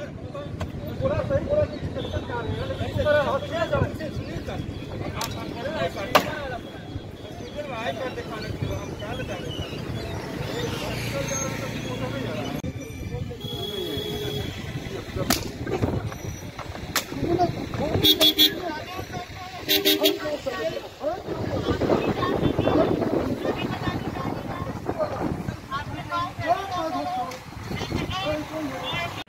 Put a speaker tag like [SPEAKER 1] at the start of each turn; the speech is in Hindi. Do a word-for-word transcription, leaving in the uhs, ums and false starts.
[SPEAKER 1] पूरा सही पूरा डिस्कशन कर रहे हैं लेकिन इस तरह हॉस्पिटल जाओ सुनील सर आप आप करें आई पार्टी हॉस्पिटल में आई कार्ड दिखाने के लिए हम क्या लेते हैं हॉस्पिटल जा रहा है तो फोटो नहीं आ रहा है।